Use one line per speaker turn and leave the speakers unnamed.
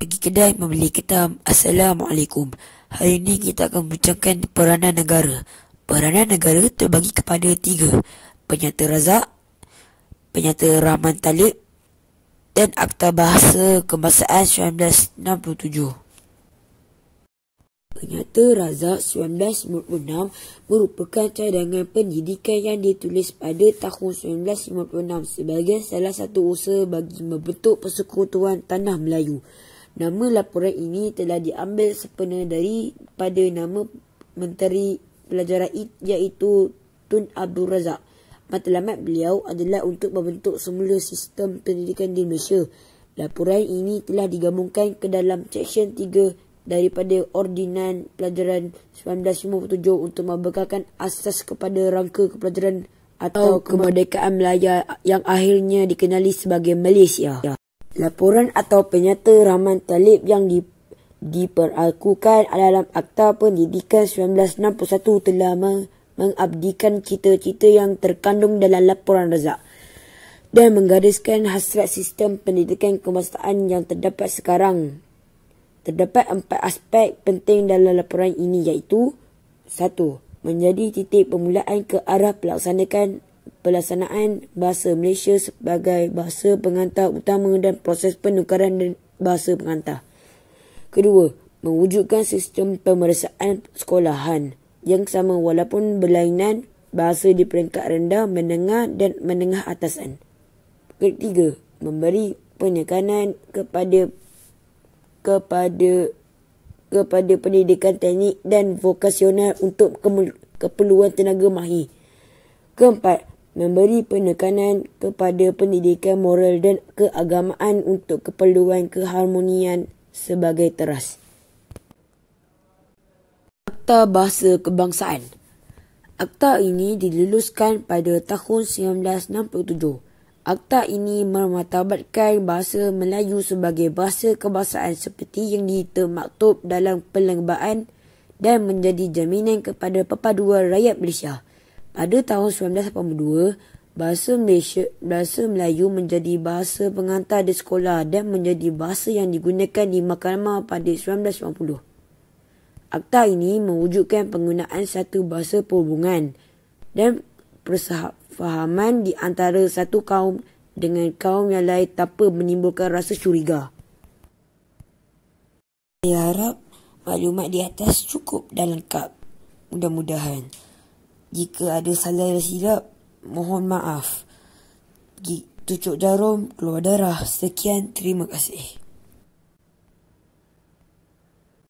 pergi kedai membeli ketam. Assalamualaikum. Hari ini kita akan membincangkan peranan negara. Peranan negara terbagi kepada 3. Penyata Razak, Penyata Rahman Talib dan Akta Bahasa Kebangsaan 1967. Penyata Razak 1956 merupakan cadangan pendidikan yang ditulis pada tahun 1956 sebagai salah satu usaha bagi membentuk Persekutuan Tanah Melayu. Nama laporan ini telah diambil sepenuhnya daripada nama Menteri Pelajaran iaitu Tun Abdul Razak. Matlamat beliau adalah untuk membentuk semula sistem pendidikan di Malaysia. Laporan ini telah digabungkan ke dalam Seksyen 3 daripada Ordinan Pelajaran 1957 untuk membekalkan asas kepada rangka kepelajaran atau kemerdekaan Melaya yang akhirnya dikenali sebagai Malaysia. Laporan atau Penyata Rahman Talib yang diperlakukan dalam Akta Pendidikan 1961 telah mengabdikan cita-cita yang terkandung dalam laporan Razak dan menggariskan hasrat sistem pendidikan kebangsaan yang terdapat sekarang. Terdapat 4 aspek penting dalam laporan ini iaitu 1. Menjadi titik permulaan ke arah pelaksanaan bahasa Malaysia sebagai bahasa pengantar utama dan proses penukaran bahasa pengantar. Kedua, mewujudkan sistem pemeriksaan sekolahan yang sama walaupun berlainan bahasa di peringkat rendah, menengah dan menengah atasan. Ketiga, memberi penekanan kepada pendidikan teknik dan vokasional untuk keperluan tenaga mahir. Keempat, memberi penekanan kepada pendidikan moral dan keagamaan untuk keperluan keharmonian sebagai teras. Akta Bahasa Kebangsaan. Akta ini diluluskan pada tahun 1967. Akta ini memartabatkan bahasa Melayu sebagai bahasa kebangsaan seperti yang termaktub dalam perlembagaan dan menjadi jaminan kepada perpaduan rakyat Malaysia. Pada tahun 1982, bahasa Melayu menjadi bahasa pengantar di sekolah dan menjadi bahasa yang digunakan di mahkamah pada 1990. Akta ini mewujudkan penggunaan satu bahasa perhubungan dan persefahaman di antara satu kaum dengan kaum yang lain tanpa menimbulkan rasa curiga. Saya harap maklumat di atas cukup dan lengkap. Mudah-mudahan. Jika ada salah dan silap, mohon maaf. Tucuk jarum, keluar darah. Sekian, terima kasih.